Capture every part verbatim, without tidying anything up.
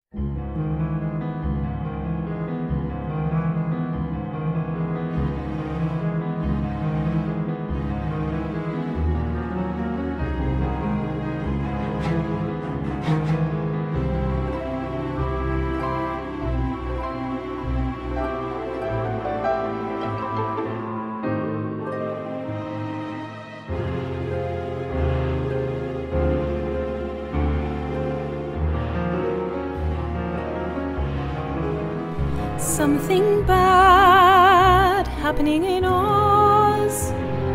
Something bad happening in Oz.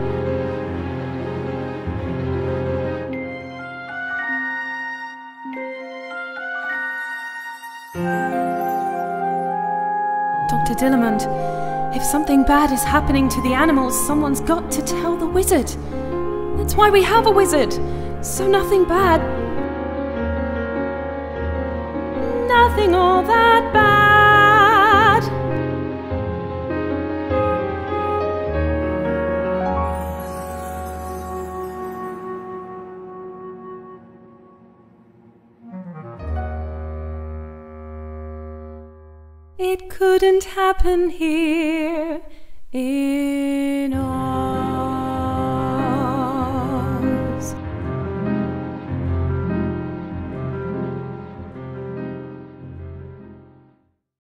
Doctor Dillamond, if something bad is happening to the animals, someone's got to tell the wizard. That's why we have a wizard, so nothing bad. Nothing all that bad. It couldn't happen here in Oz.